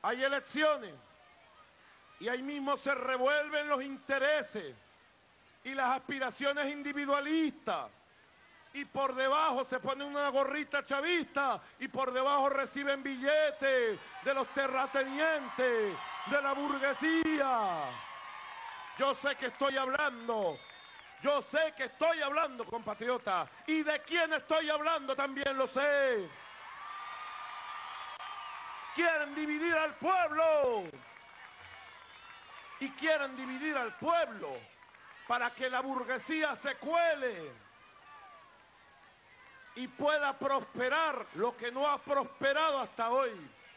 hay elecciones y ahí mismo se revuelven los intereses y las aspiraciones individualistas, y por debajo se pone una gorrita chavista y por debajo reciben billetes de los terratenientes, de la burguesía. Yo sé que estoy hablando, compatriotas, y de quién estoy hablando también lo sé. Quieren dividir al pueblo, y quieren dividir al pueblo para que la burguesía se cuele y pueda prosperar lo que no ha prosperado hasta hoy,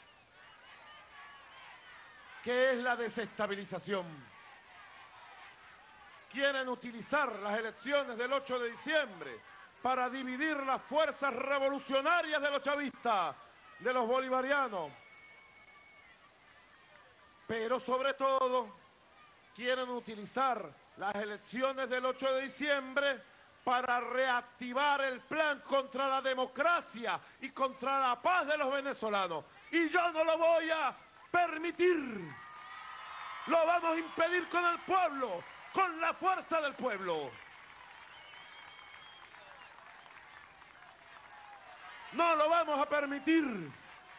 que es la desestabilización. Quieren utilizar las elecciones del 8 de diciembre para dividir las fuerzas revolucionarias de los chavistas, de los bolivarianos. Pero sobre todo, quieren utilizar las elecciones del 8 de diciembre para reactivar el plan contra la democracia y contra la paz de los venezolanos. Y yo no lo voy a permitir. Lo vamos a impedir con el pueblo, con la fuerza del pueblo. No lo vamos a permitir.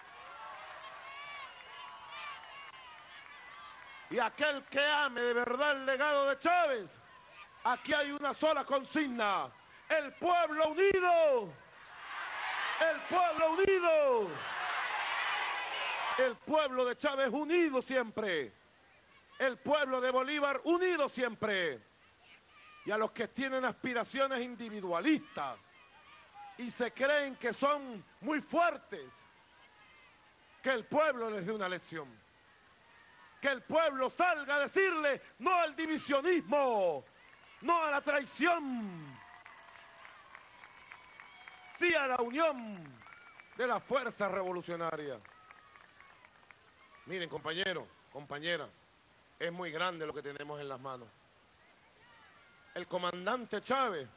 Y aquel que ame de verdad el legado de Chávez, aquí hay una sola consigna: el pueblo unido, el pueblo unido, el pueblo de Chávez unido siempre, el pueblo de Bolívar unido siempre. Y a los que tienen aspiraciones individualistas y se creen que son muy fuertes, que el pueblo les dé una lección. Que el pueblo salga a decirle no al divisionismo, no a la traición, sí a la unión de la fuerza revolucionaria. Miren, compañeros, compañeras, es muy grande lo que tenemos en las manos. El comandante Chávez,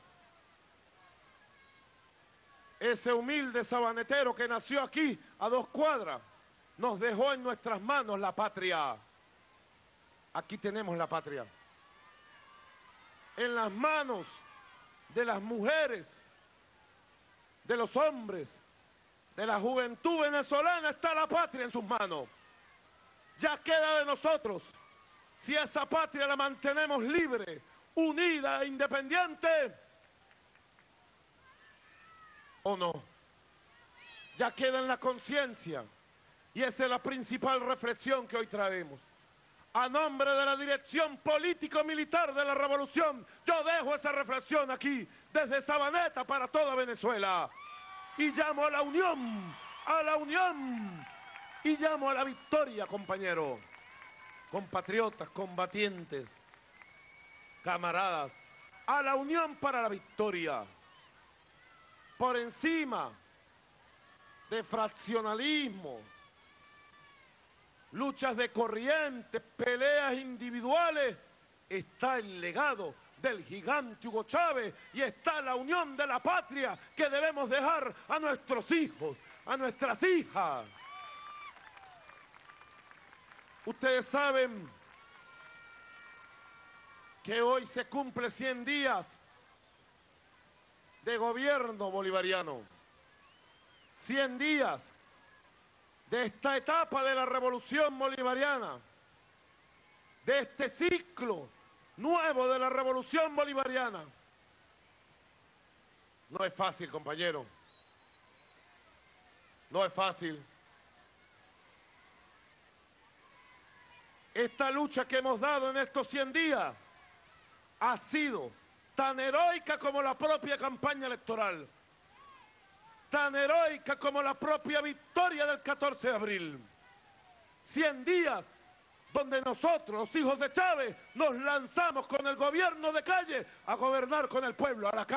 ese humilde sabanetero que nació aquí a 2 cuadras, nos dejó en nuestras manos la patria. Aquí tenemos la patria. En las manos de las mujeres, de los hombres, de la juventud venezolana está la patria en sus manos. Ya queda de nosotros, si esa patria la mantenemos libre, unida e independiente, o no. Ya queda en la conciencia, y esa es la principal reflexión que hoy traemos. A nombre de la dirección político-militar de la revolución, yo dejo esa reflexión aquí, desde Sabaneta para toda Venezuela. Y llamo a la unión, y llamo a la victoria, compañeros, compatriotas, combatientes, camaradas, a la unión para la victoria. Por encima de fraccionalismo, luchas de corrientes, peleas individuales, está el legado del gigante Hugo Chávez y está la unión de la patria que debemos dejar a nuestros hijos, a nuestras hijas. Ustedes saben que hoy se cumple 100 días de gobierno bolivariano, 100 días de esta etapa de la revolución bolivariana, de este ciclo nuevo de la revolución bolivariana. No es fácil, compañero. No es fácil. Esta lucha que hemos dado en estos 100 días ha sido tan heroica como la propia campaña electoral, tan heroica como la propia victoria del 14 de abril. 100 días donde nosotros, los hijos de Chávez, nos lanzamos con el gobierno de calle a gobernar con el pueblo, a la calle.